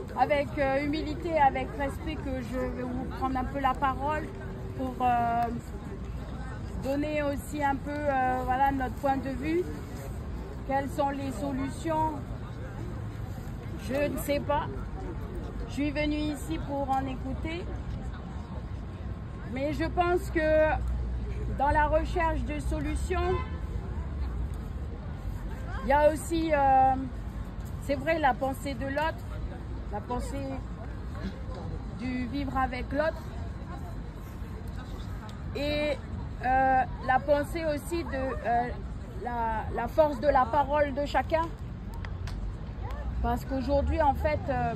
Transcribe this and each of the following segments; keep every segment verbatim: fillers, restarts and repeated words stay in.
avec euh, humilité, avec respect, que je vais vous prendre un peu la parole pour euh, donner aussi un peu euh, voilà, notre point de vue. Quelles sont les solutions? Je ne sais pas. Je suis venue ici pour en écouter. Mais je pense que dans la recherche de solutions, il y a aussi, euh, c'est vrai, la pensée de l'autre, la pensée du vivre avec l'autre et euh, la pensée aussi de euh, la, la force de la parole de chacun. Parce qu'aujourd'hui, en fait, euh,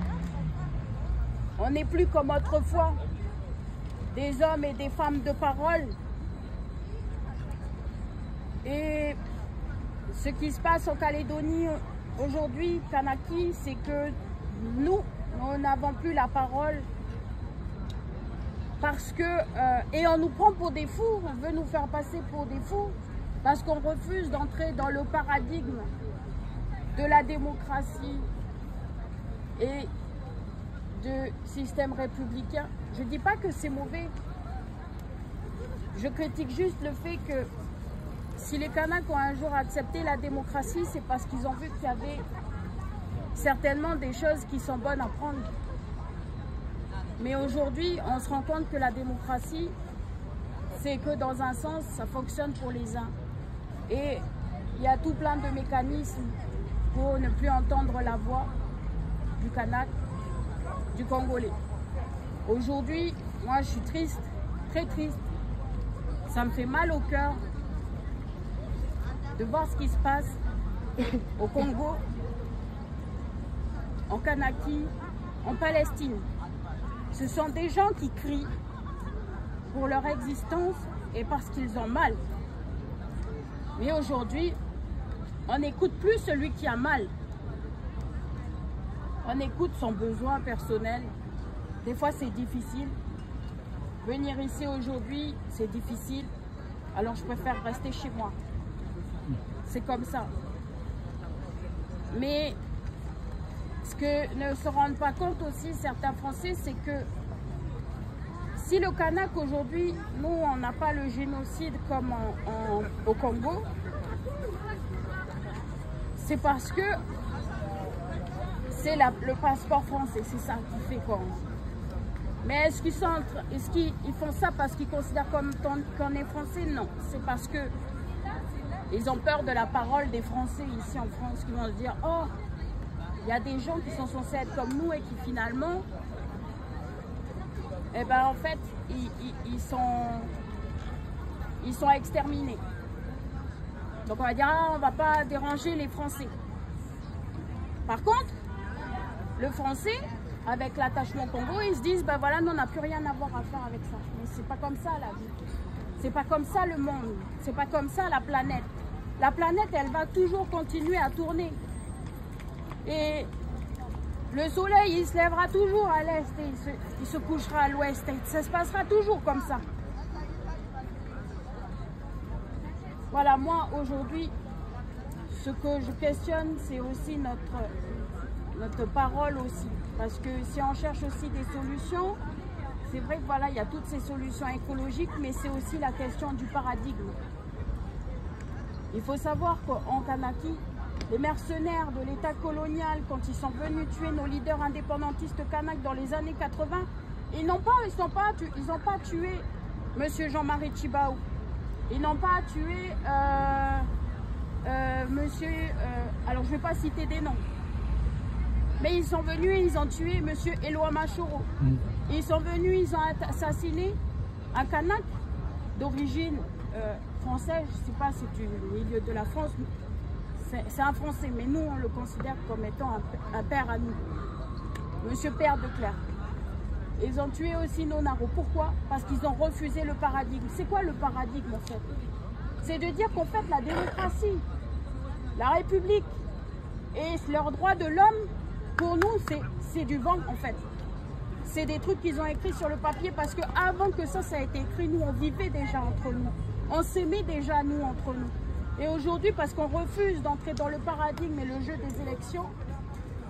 on n'est plus comme autrefois, des hommes et des femmes de parole. Et ce qui se passe en Calédonie aujourd'hui, Kanaki, c'est que nous, nous n'avons plus la parole parce que, euh, et on nous prend pour des fous, on veut nous faire passer pour des fous parce qu'on refuse d'entrer dans le paradigme de la démocratie et de système républicain. Je ne dis pas que c'est mauvais, je critique juste le fait que si les Kanaks ont un jour accepté la démocratie, c'est parce qu'ils ont vu qu'il y avait certainement des choses qui sont bonnes à prendre. Mais aujourd'hui, on se rend compte que la démocratie, c'est que dans un sens, ça fonctionne pour les uns. Et il y a tout plein de mécanismes pour ne plus entendre la voix du Kanak, du Congolais. Aujourd'hui, moi je suis triste, très triste. Ça me fait mal au cœur de voir ce qui se passe au Congo, en Kanaki, en Palestine. Ce sont des gens qui crient pour leur existence et parce qu'ils ont mal. Mais aujourd'hui, on n'écoute plus celui qui a mal. On écoute son besoin personnel. Des fois, c'est difficile. Venir ici aujourd'hui, c'est difficile. Alors, je préfère rester chez moi. C'est comme ça. Mais ce que ne se rendent pas compte aussi certains Français, c'est que si le Kanak aujourd'hui, nous, on n'a pas le génocide comme en, en, au Congo, c'est parce que c'est le passeport français, c'est ça qui fait quoi. Mais est-ce qu'ils sont, est-ce qu'ils font ça parce qu'ils considèrent comme qu'on est français? Non, c'est parce que ils ont peur de la parole des Français ici en France, qui vont se dire, oh, il y a des gens qui sont censés être comme nous et qui finalement, eh ben en fait, ils, ils, ils, sont, ils sont exterminés. Donc on va dire, ah, on ne va pas déranger les Français. Par contre, le Français, avec l'attachement Congo, ils se disent, ben voilà, nous on n'a plus rien à voir à faire avec ça. Mais c'est pas comme ça la vie. C'est pas comme ça le monde. C'est pas comme ça la planète. La planète, elle va toujours continuer à tourner. Et le soleil, il se lèvera toujours à l'est et il se, il se couchera à l'ouest. Ça se passera toujours comme ça. Voilà, moi, aujourd'hui, ce que je questionne, c'est aussi notre, notre parole aussi. Parce que si on cherche aussi des solutions, c'est vrai que voilà, il y a toutes ces solutions écologiques, mais c'est aussi la question du paradigme. Il faut savoir qu'en Kanaki, les mercenaires de l'État colonial, quand ils sont venus tuer nos leaders indépendantistes kanak dans les années quatre-vingt, ils n'ont pas, ils sont pas, ils n'ont pas tué M. Jean-Marie Tjibaou. Ils n'ont pas tué euh, euh, monsieur, euh, alors je ne vais pas citer des noms, mais ils sont venus et ils ont tué M. Éloi Machoro. Mm. Ils sont venus, ils ont assassiné un Kanak d'origine euh, française, je ne sais pas, c'est du milieu de la France, c'est un Français, mais nous on le considère comme étant un, un père à nous, M. Père de Clerc. Ils ont tué aussi nos Naro. Pourquoi? Parce qu'ils ont refusé le paradigme. C'est quoi le paradigme en fait? C'est de dire qu'en fait la démocratie, la République et leurs droits de l'homme, pour nous c'est du vent en fait. C'est des trucs qu'ils ont écrits sur le papier parce qu'avant que ça, ça a été écrit, nous on vivait déjà entre nous. On s'aimait déjà nous entre nous. Et aujourd'hui, parce qu'on refuse d'entrer dans le paradigme et le jeu des élections,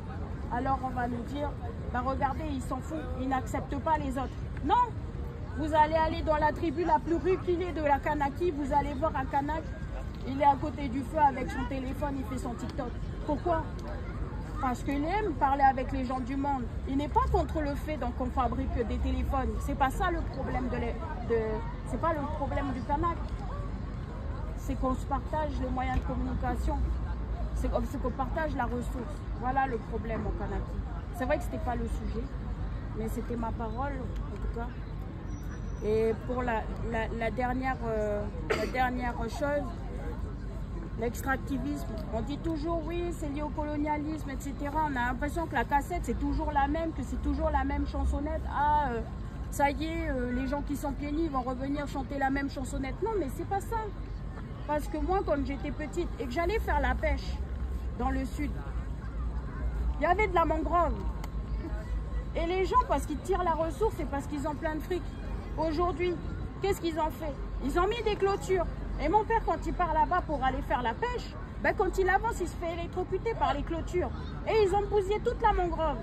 alors on va nous dire, bah regardez, ils s'en foutent, ils n'acceptent pas les autres. Non, vous allez aller dans la tribu la plus reculée de la Kanaki, vous allez voir un Kanak, il est à côté du feu avec son téléphone, il fait son TikTok. Pourquoi? Parce qu'il aime parler avec les gens du monde. Il n'est pas contre le fait qu'on fabrique des téléphones. C'est pas ça le problème de, de c'est pas le problème du Kanak. C'est qu'on se partage les moyens de communication. C'est qu'on partage la ressource. Voilà le problème au Kanaki. C'est vrai que c'était pas le sujet, mais c'était ma parole en tout cas. Et pour la, la, la dernière, euh, la dernière chose. L'extractivisme, on dit toujours oui, c'est lié au colonialisme, et cetera. On a l'impression que la cassette, c'est toujours la même, que c'est toujours la même chansonnette. Ah, euh, ça y est, euh, les gens qui sont pieds nus vont revenir chanter la même chansonnette. Non, mais c'est pas ça. Parce que moi, quand j'étais petite et que j'allais faire la pêche dans le sud, il y avait de la mangrove. Et les gens, parce qu'ils tirent la ressource, c'est parce qu'ils ont plein de fric. Aujourd'hui, qu'est-ce qu'ils ont fait? Ils ont mis des clôtures. Et mon père, quand il part là-bas pour aller faire la pêche, ben quand il avance, il se fait électrocuter par les clôtures. Et ils ont bousillé toute la mangrove.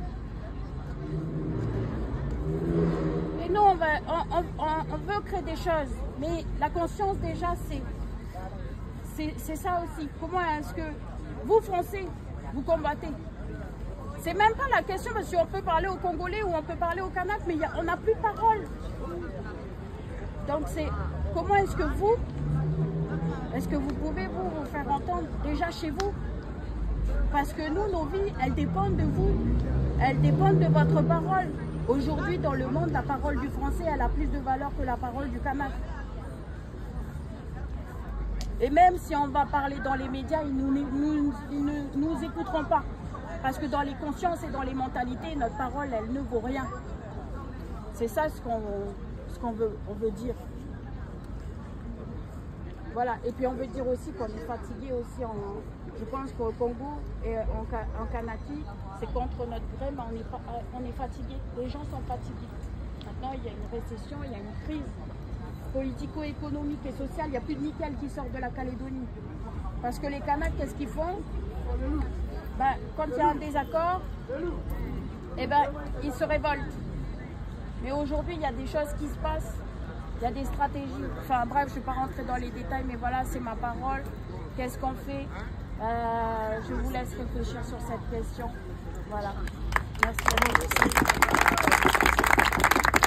Et nous, on, va, on, on, on veut créer des choses. Mais la conscience, déjà, c'est c'est ça aussi. Comment est-ce que vous, Français, vous combattez? C'est même pas la question, parce qu'on peut parler aux Congolais ou on peut parler aux Kanaks, mais y a, on n'a plus de parole. Donc, c'est comment est-ce que vous... Est-ce que vous pouvez vous, vous faire entendre déjà chez vous? Parce que nous, nos vies, elles dépendent de vous. Elles dépendent de votre parole. Aujourd'hui, dans le monde, la parole du français, elle a plus de valeur que la parole du Kanak. Et même si on va parler dans les médias, ils, nous, nous, ils ne nous écouteront pas. Parce que dans les consciences et dans les mentalités, notre parole, elle ne vaut rien. C'est ça ce qu'on ce qu'on veut, on veut dire. Voilà, et puis on veut dire aussi qu'on est fatigué aussi, en, je pense qu'au Congo et en, en Kanaki, c'est contre notre gré, mais on est, on est fatigué, les gens sont fatigués. Maintenant, il y a une récession, il y a une crise politico-économique et sociale, il n'y a plus de nickel qui sort de la Calédonie. Parce que les Kanaks, qu'est-ce qu'ils font? Ben, quand il y a un désaccord, eh ben, ils se révoltent. Mais aujourd'hui, il y a des choses qui se passent. Il y a des stratégies. Enfin bref, je ne vais pas rentrer dans les détails, mais voilà, c'est ma parole. Qu'est-ce qu'on fait? euh, Je vous laisse réfléchir sur cette question. Voilà. Merci.